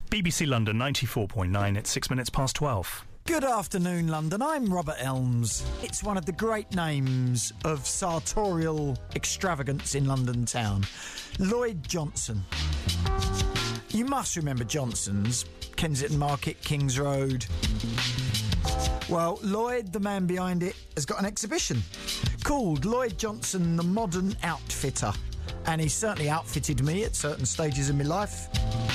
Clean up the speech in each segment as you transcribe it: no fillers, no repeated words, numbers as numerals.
BBC London 94.9 at 6 minutes past 12. Good afternoon, London. I'm Robert Elms. It's one of the great names of sartorial extravagance in London town. Lloyd Johnson. You must remember Johnson's, Kensington Market, King's Road. Well, Lloyd, the man behind it, has got an exhibition called Lloyd Johnson, the Modern Outfitter. And he's certainly outfitted me at certain stages in my life.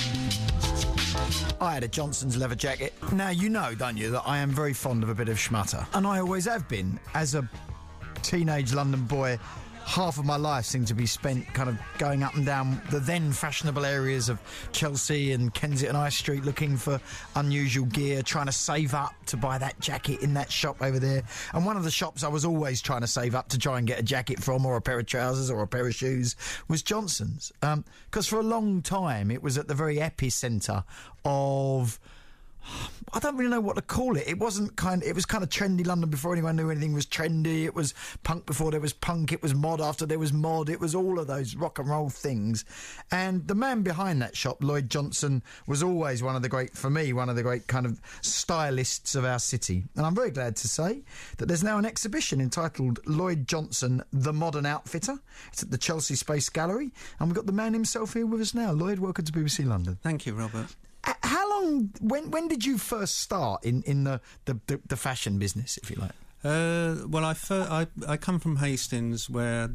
I had a Johnson's leather jacket. Now, you know, don't you, that I am very fond of a bit of schmutter. And I always have been. As a teenage London boy, half of my life seemed to be spent kind of going up and down the then fashionable areas of Chelsea and Kensington High Street looking for unusual gear, trying to save up to buy that jacket in that shop over there. And one of the shops I was always trying to save up to try and get a jacket from, or a pair of trousers or a pair of shoes, was Johnson's. Because for a long time it was at the very epicentre of... I don't really know what to call it. It was kind of trendy London before anyone knew anything was trendy. It was punk before there was punk. It was mod after there was mod. It was all of those rock and roll things. And the man behind that shop, Lloyd Johnson, was always one of the great kind of stylists of our city. And I'm very glad to say that there's now an exhibition entitled Lloyd Johnson, the Modern Outfitter. It's at the Chelsea Space Gallery. And we've got the man himself here with us now. Lloyd, welcome to BBC London. Thank you, Robert. How long? When did you first start in the fashion business, if you like? Well, I come from Hastings, where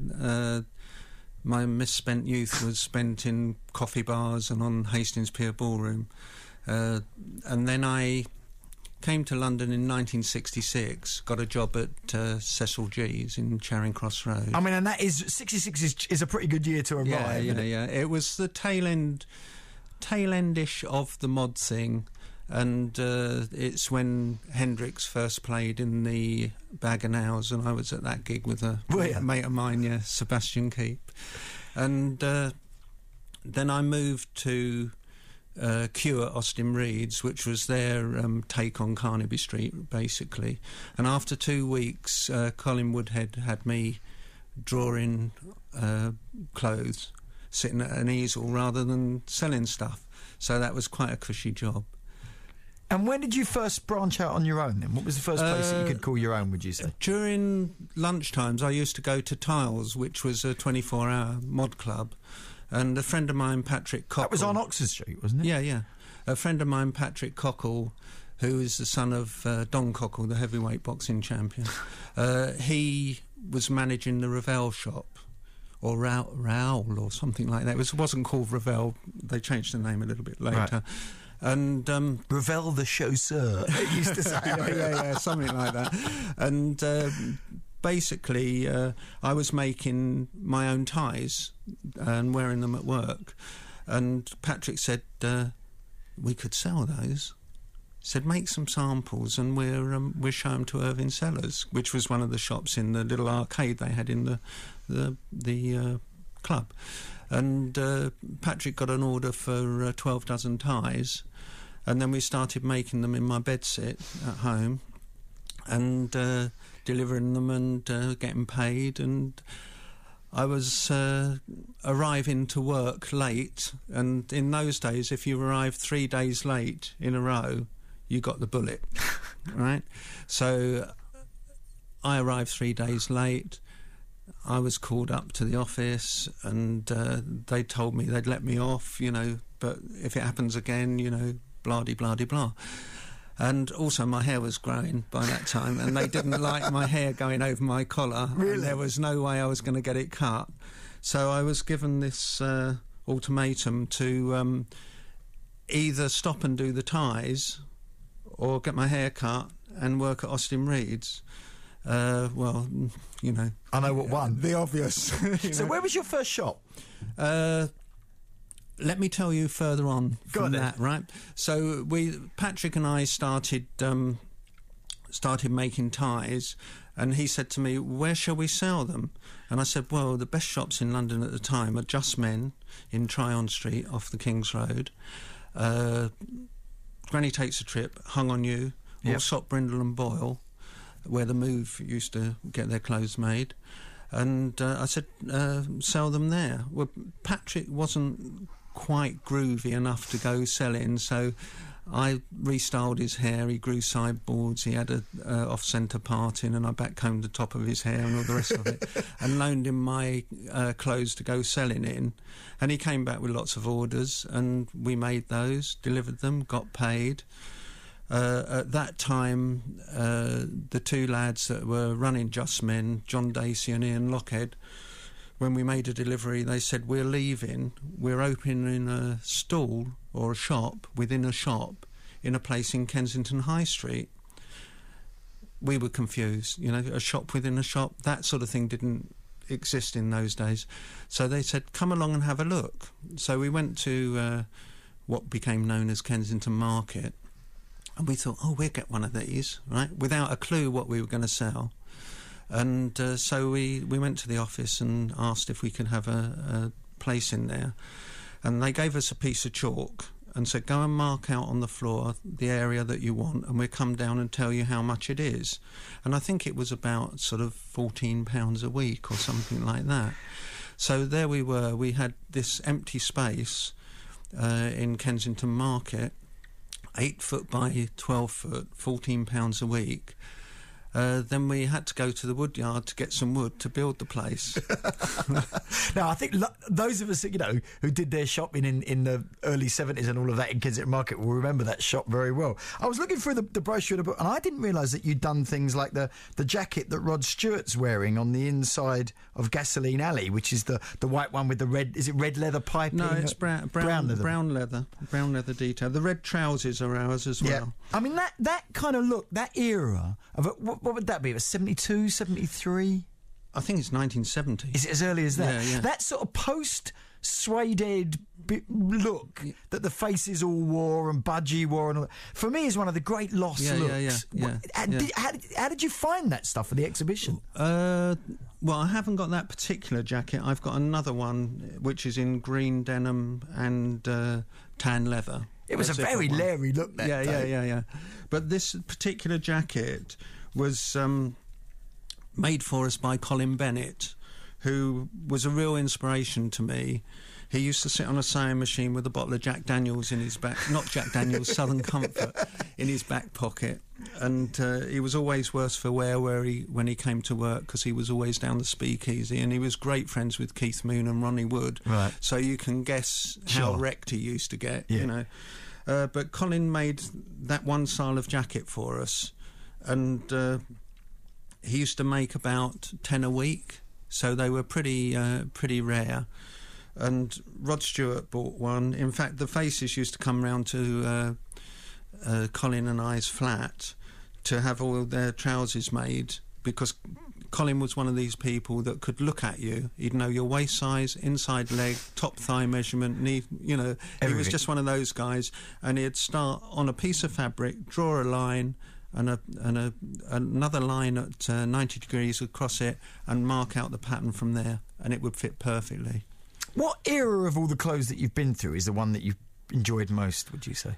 my misspent youth was spent in coffee bars and on Hastings Pier Ballroom, and then I came to London in 1966. Got a job at Cecil G's in Charing Cross Road. I mean, and that is 66 is a pretty good year to arrive. Yeah. It was the tail-endish of the mod thing, and it's when Hendrix first played in the Bag o' Nails, and I was at that gig with a mate of mine, Sebastian Keep. And then I moved to Cure Austin Reed's, which was their take on Carnaby Street, basically. And after 2 weeks, Colin Woodhead had me drawing clothes, sitting at an easel rather than selling stuff. So that was quite a cushy job. And when did you first branch out on your own then? What was the first place that you could call your own, would you say? During lunchtimes, I used to go to Tiles, which was a 24-hour mod club. And a friend of mine, Patrick Cockle... That was on Oxford Street, wasn't it? Yeah. A friend of mine, Patrick Cockle, who is the son of Don Cockle, the heavyweight boxing champion, he was managing the Ravel shop. Or Raoul or something like that. It wasn't called Ravel. They changed the name a little bit later. Right. And Ravel the chausseur, it used to say. yeah, something like that. And basically, I was making my own ties and wearing them at work. And Patrick said, we could sell those. He said, make some samples and we'll show them to Irving Sellers, which was one of the shops in the little arcade they had in the club. And Patrick got an order for 12 dozen ties, and then we started making them in my bedsit at home and delivering them and getting paid. And I was arriving to work late, and in those days, if you arrived 3 days late in a row, you got the bullet, right? So I arrived 3 days late. I was called up to the office, and they told me they'd let me off, but if it happens again, blah-de-blah-de-blah. And also my hair was growing by that time, and they didn't like my hair going over my collar. Really? And there was no way I was going to get it cut. So I was given this ultimatum to either stop and do the ties or get my hair cut and work at Austin Reed's. I know what one. The obvious. So where was your first shop? Let me tell you further on from that, right? So Patrick and I started making ties, and he said to me, where shall we sell them? And I said, well, the best shops in London at the time are Just Men in Tryon Street off the King's Road, Granny Takes a Trip, Hung on You, or Sop, Brindle and Boyle, where the Move used to get their clothes made. And I said, sell them there. Well, Patrick wasn't quite groovy enough to go selling. So I restyled his hair. He grew sideboards. He had a off-centre parting, and I backcombed the top of his hair and all the rest of it, and loaned him my clothes to go selling in. And he came back with lots of orders, and we made those, delivered them, got paid. At that time, the two lads that were running Just Men, John Dacey and Ian Lockhead, when we made a delivery, they said, we're leaving, we're opening a stall or a shop within a shop in a place in Kensington High Street. We were confused, you know, a shop within a shop, that sort of thing didn't exist in those days. So they said, come along and have a look. So we went to what became known as Kensington Market, and we thought, oh, we'll get one of these, right, without a clue what we were going to sell. And so we went to the office and asked if we could have a place in there. And they gave us a piece of chalk and said, go and mark out on the floor the area that you want, and we'll come down and tell you how much it is. And I think it was about sort of £14 a week or something like that. So there we were. We had this empty space in Kensington Market, 8 foot by 12 foot, £14 a week. Then we had to go to the wood yard to get some wood to build the place. Now, I think those of us, you know, who did their shopping in the early 70s and all of that in Kensington Market will remember that shop very well. I was looking through the brochure of the book, and I didn't realise that you'd done things like the jacket that Rod Stewart's wearing on the inside of Gasoline Alley, which is the white one with the red, is it red leather piping? No, it's brown leather. Brown leather detail. The red trousers are ours as well. Yeah. I mean, that kind of look, that era of what would that be? It was 72, 73? I think it's 1970. Is it as early as that? Yeah. That sort of post-suede look that the Faces all wore and Budgie wore, and all that, for me is one of the great lost looks. How did you find that stuff for the exhibition? Well, I haven't got that particular jacket. I've got another one which is in green denim and tan leather. It was a very Larry look that day. Yeah. But this particular jacket was made for us by Colin Bennett, who was a real inspiration to me. He used to sit on a sewing machine with a bottle of Jack Daniels in his back, not Jack Daniels, Southern Comfort, in his back pocket. And he was always worse for wear when he came to work, because he was always down the Speakeasy, and he was great friends with Keith Moon and Ronnie Wood. Right. So you can guess how wrecked he used to get, you know. But Colin made that one style of jacket for us, and he used to make about 10 a week, so they were pretty rare. And Rod Stewart bought one. In fact, the Faces used to come round to Colin and I's flat to have all their trousers made, because Colin was one of these people that could look at you. He'd know your waist size, inside leg, top thigh measurement, knee, you know. Everything. He was just one of those guys, and he'd start on a piece of fabric, draw a line, and another line at 90 degrees across it, and mark out the pattern from there, and it would fit perfectly. What era of all the clothes that you've been through is the one that you've enjoyed most, would you say?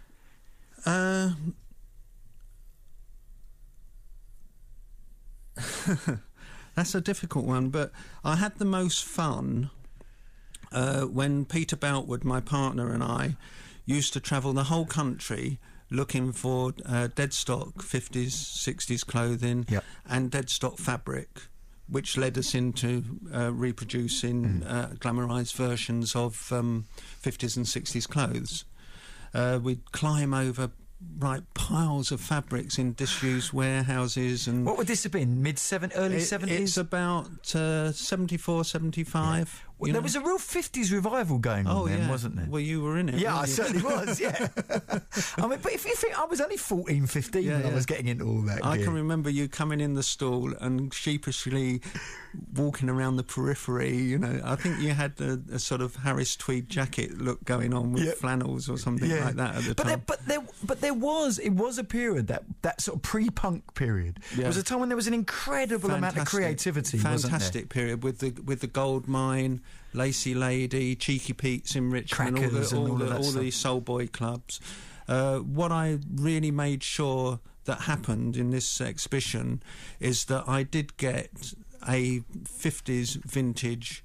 That's a difficult one, but I had the most fun when Peter Boutwood, my partner, and I used to travel the whole country looking for dead stock 50s, 60s clothing and dead stock fabric, which led us into reproducing glamorised versions of 50s and 60s clothes. We'd climb over piles of fabrics in disused warehouses. And what would this have been? Early 70s? It's about 74, 75. Well, there was a real 50s revival going on then, wasn't there? Well, you were in it. Yeah, I certainly was, yeah. I mean, but if you think, I was only 14, 15 when I was getting into all that I gear. can remember you coming in the stall and sheepishly walking around the periphery, you know. I think you had a sort of Harris tweed jacket look going on with flannels or something like that at the time. It was a period, that sort of pre-punk period. It was a time when there was an incredible amount of creativity, wasn't there? Fantastic period with the Gold Mine, Lacey Lady, Cheeky Pete's in Richmond, all these soul boy clubs. What I really made sure that happened in this exhibition is that I did get a 50s vintage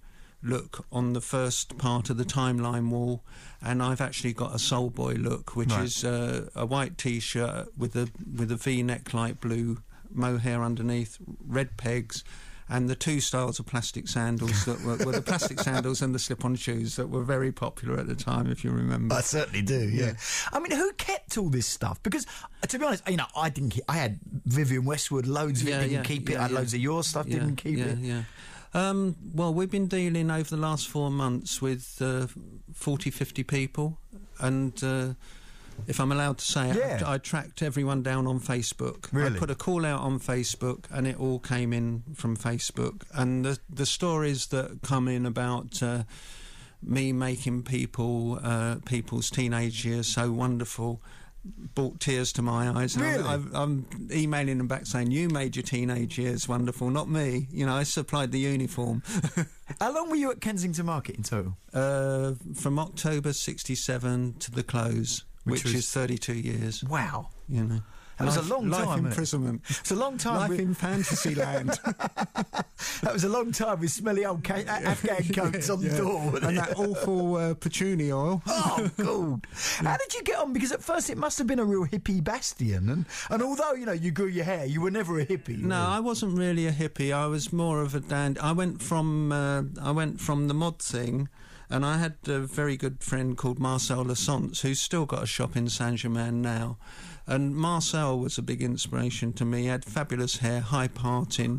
look on the first part of the timeline wall, and I've actually got a soul boy look, which is a white T-shirt with a V-neck, light blue mohair underneath, red pegs, and the two styles of plastic sandals that were the plastic sandals and the slip-on shoes that were very popular at the time, if you remember. I certainly do, yeah. I mean, who kept all this stuff? Because, to be honest, you know, I didn't keep... I had Vivian Westwood, loads of it, didn't keep it. I had loads of your stuff, didn't keep it. Well, we've been dealing over the last 4 months with 40, 50 people, and... if I'm allowed to say it, I tracked everyone down on Facebook. Really? I put a call out on Facebook, and it all came in from Facebook. And the stories that come in about me making people's teenage years so wonderful brought tears to my eyes. Really? I'm emailing them back saying, you made your teenage years wonderful, not me. You know, I supplied the uniform. How long were you at Kensington Market in total? From October 1967 to the close. Which is 32 years. Wow. You know. That was a long time. Life imprisonment. It's a long time. Life in fantasy land. That was a long time with smelly old Afghan coats on the door. And that awful patchouli oil. Oh, God. How did you get on? Because at first it must have been a real hippie bastion. And although, you know, you grew your hair, you were never a hippie. No, I wasn't really a hippie. I was more of a dandy. I went from the mod thing. And I had a very good friend called Marcel Lassance, who's still got a shop in Saint-Germain now. And Marcel was a big inspiration to me. He had fabulous hair, high parting,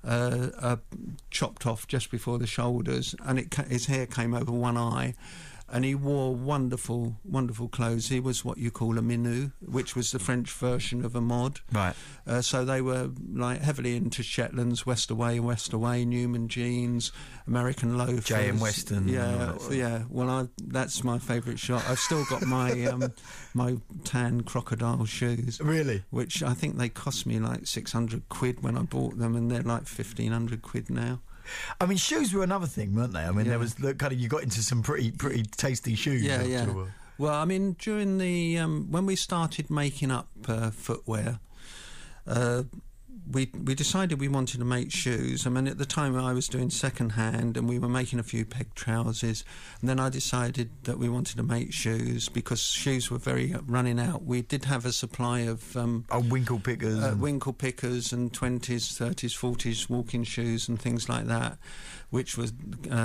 chopped off just before the shoulders, and his hair came over one eye. And he wore wonderful, wonderful clothes. He was what you call a minu, which was the French version of a mod. Right. So they were like heavily into Shetlands, West Away, Newman jeans, American loafers. J.M. Weston. Yeah. Well, that's my favourite shot. I've still got my my tan crocodile shoes. Really? Which I think they cost me like 600 quid when I bought them, and they're like 1,500 quid now. I mean, shoes were another thing, weren't they? I mean, there was the kind of, you got into some pretty tasty shoes. Yeah. Well, I mean, during the when we started making up footwear, we decided we wanted to make shoes. I mean, at the time I was doing second hand, and we were making a few peg trousers, and then I decided that we wanted to make shoes because shoes were very running out. We did have a supply of winkle pickers and 20s, 30s, 40s walking shoes and things like that, which was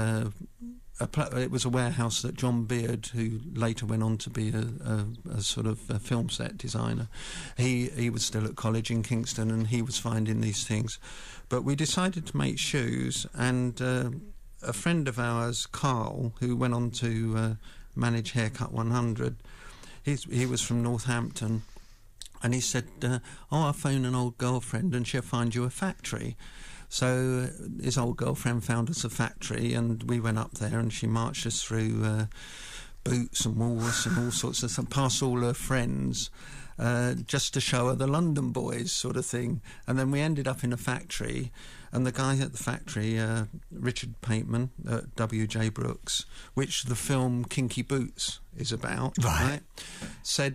it was a warehouse that John Beard, who later went on to be a sort of a film set designer, he was still at college in Kingston, and he was finding these things. But we decided to make shoes, and a friend of ours, Carl, who went on to manage Haircut 100, he was from Northampton, and he said, I'll phone an old girlfriend and she'll find you a factory. So his old girlfriend found us a factory, and we went up there, and she marched us through boots and woolworths and all sorts of stuff, past all her friends, just to show her the London boys sort of thing. And then we ended up in a factory, and the guy at the factory, Richard Pateman at W.J. Brooks, which the film Kinky Boots is about, right? Said,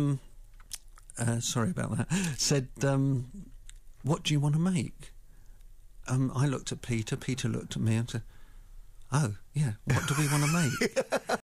sorry about that, said, what do you want to make? I looked at Peter looked at me and said, oh, yeah, what do we want to make?